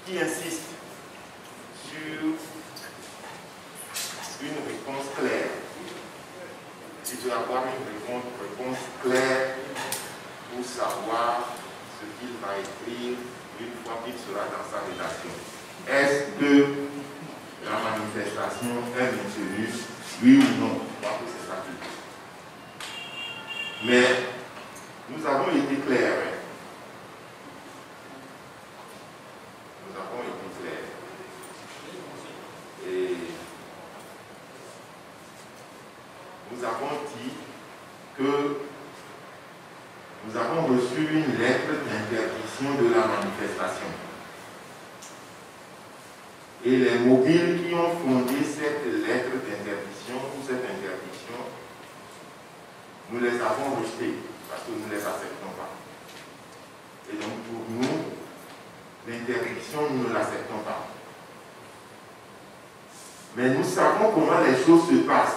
qui insiste sur une réponse claire. Il doit avoir une réponse claire pour savoir ce qu'il va écrire une fois qu'il sera dans sa rédaction. Est-ce que la manifestation est maintenue, oui ou non? Je crois que c'est ça qu'il dit. Mais nous avons été clairs. Nous avons été clairs. Et nous avons dit que nous avons reçu une lettre d'interdiction de la manifestation. Et les mobiles qui ont fondé cette lettre d'interdiction ou cette interdiction, nous les avons rejetés parce que nous ne les acceptons pas. Et donc pour nous, l'interdiction, nous ne l'acceptons pas. Mais nous savons comment les choses se passent.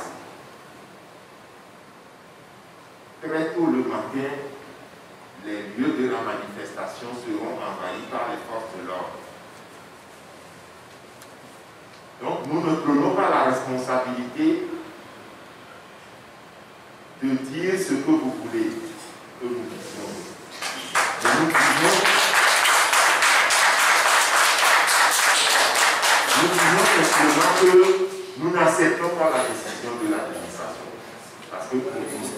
Très tôt le matin, les lieux de la manifestation seront envahis par les forces de l'ordre. Donc nous ne prenons pas la responsabilité de dire ce que vous voulez que nous disions. Mais nous disons simplement que nous n'acceptons pas la décision de l'administration. Parce que pour nous,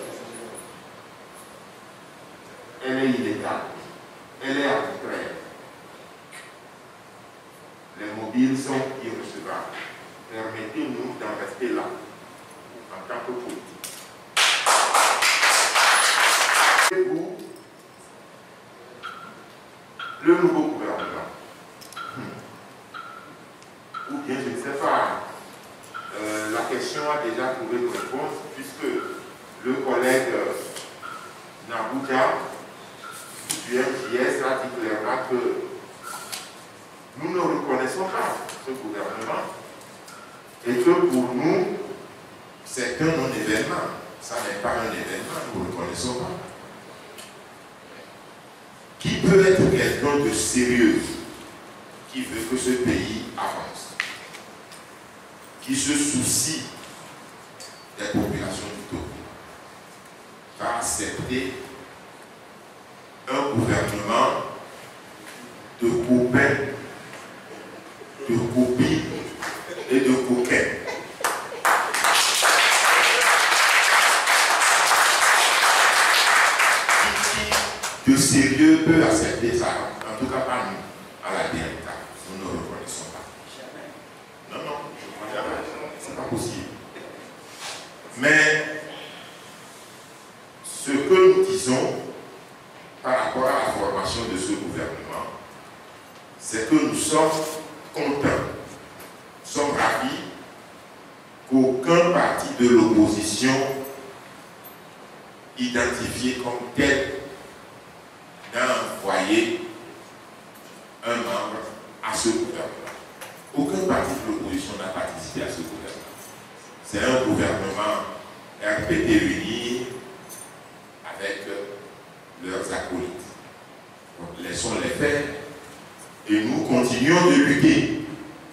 elle est illégale, elle est arbitraire. Les mobiles sont irrecevables. Permettez-nous d'en rester là, en tant que politique. Et vous, le nouveau gouvernement, ou bien je ne sais pas, la question a déjà trouvé une réponse, puisque le collègue Nabouja du MJS a dit clairement que nous ne reconnaissons pas ce gouvernement et que pour nous, c'est un non-événement. Ça n'est pas un événement, nous ne reconnaissons pas. Qui peut être quelqu'un de sérieux qui veut que ce pays avance, qui se soucie des populations du Togo, va accepter un gouvernement de copains, de copines et de coquins. Qui de sérieux peut accepter ça? En tout cas pas nous, à la DNK. Nous ne reconnaissons pas. Non, non, je ne crois pas. C'est pas possible. Mais ce que nous disons par rapport à la formation de ce gouvernement, c'est que nous sommes contents, nous sommes ravis qu'aucun parti de l'opposition identifié comme tel n'a envoyé un membre à ce gouvernement. Aucun parti de l'opposition n'a participé à ce gouvernement. C'est un gouvernement RPT uni avec leurs acolytes. Donc, laissons les faire et nous continuons de lutter.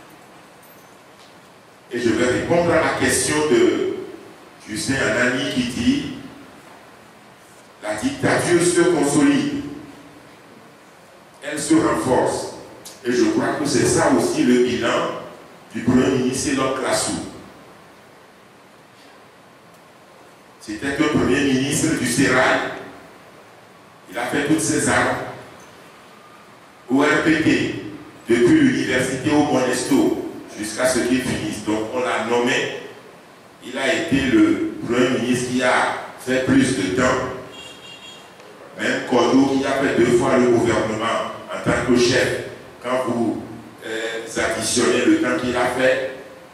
Et je vais répondre à la question de Justin Anani qui dit la dictature se consolide, elle se renforce. Et je crois que c'est ça aussi le bilan du Premier ministre Elok Lassou. C'était un Premier ministre du Sérail. Il a fait toutes ses armes au RPT, depuis l'université au Monesto, jusqu'à ce qu'il finisse. Donc on l'a nommé. Il a été le Premier ministre qui a fait plus de temps. Même Kodo qui a fait 2 fois le gouvernement en tant que chef. Quand vous additionnez le temps qu'il a fait,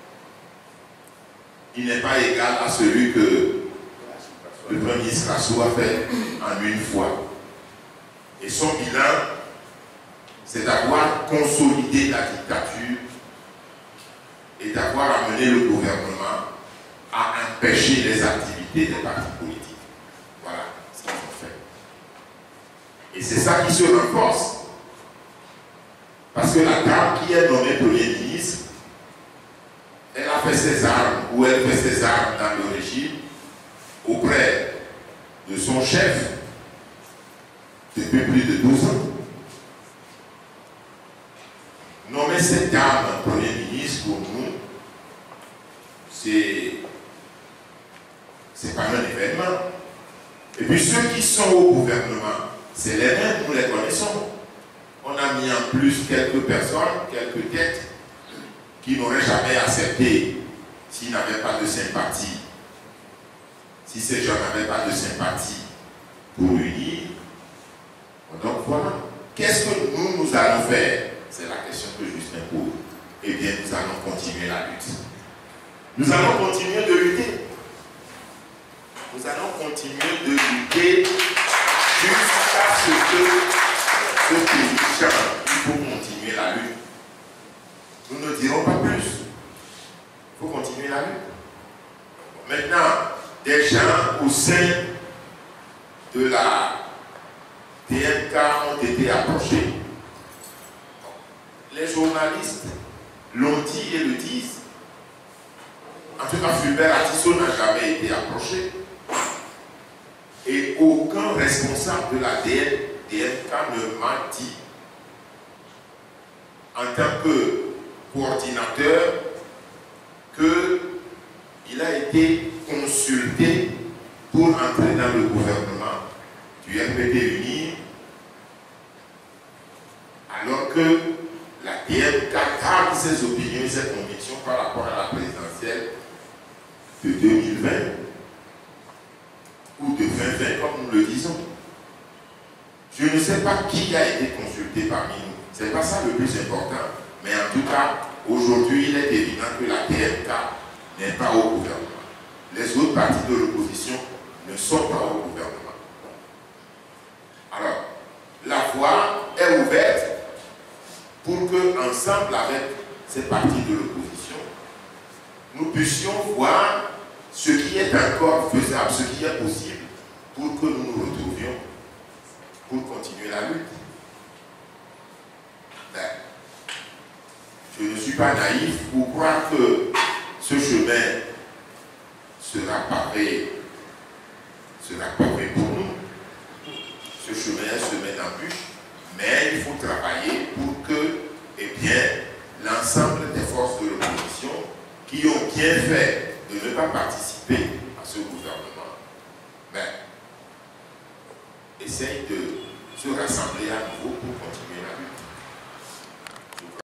il n'est pas égal à celui que le Premier ministre Lassou a fait en 1 fois. Et son bilan, c'est d'avoir consolidé la dictature et d'avoir amené le gouvernement à empêcher les activités des partis politiques. Voilà ce qu'ils ont fait. Et c'est ça qui se renforce. Parce Parce que la dame qui est nommée Premier ministre, elle a fait ses armes, ou elle fait ses armes dans le régime, auprès de son chef, depuis plus de 12 ans. Nommer cette dame Premier ministre, pour nous, c'est pas un événement. Et puis ceux qui sont au gouvernement, c'est les mêmes, nous les connaissons. On a mis en plus quelques personnes, quelques têtes, qui n'auraient jamais accepté s'ils n'avaient pas de sympathie. Si ces gens n'avaient pas de sympathie pour unir. Donc voilà. Qu'est-ce que nous allons faire? C'est la question que Justin pose. Eh bien, nous allons continuer la lutte. Nous allons continuer de lutter. Nous allons continuer de lutter jusqu'à ce que ce pays change. Il faut continuer la lutte. Nous ne dirons pas plus. Il faut continuer la lutte. Maintenant, des gens au sein de la DMK ont été approchés. Les journalistes l'ont dit et le disent. En tout cas, Fulbert Atisso n'a jamais été approché. Et aucun responsable de la DMK ne m'a dit, en tant que coordinateur, qu'il a été consulté pour entrer dans le gouvernement du RPD uni, alors que la DMK garde ses opinions et ses convictions par rapport à la présidentielle de 2020 ou de 2020, comme nous le disons. Je ne sais pas qui a été consulté parmi nous. Ce n'est pas ça le plus important. Mais en tout cas, aujourd'hui, il est évident que la DMK n'est pas au gouvernement. Les autres partis de l'opposition ne sont pas au gouvernement. Alors, la voie est ouverte pour que, ensemble avec ces partis de l'opposition, nous puissions voir ce qui est encore faisable, ce qui est possible, pour que nous nous retrouvions pour continuer la lutte. Mais, je ne suis pas naïf pour croire que ce chemin sera pavé pour nous. Ce chemin est semé d'embûches, mais il faut travailler pour que, eh bien, l'ensemble des forces de l'opposition qui ont bien fait de ne pas participer à ce gouvernement, mais essayent de se rassembler à nouveau pour continuer la lutte.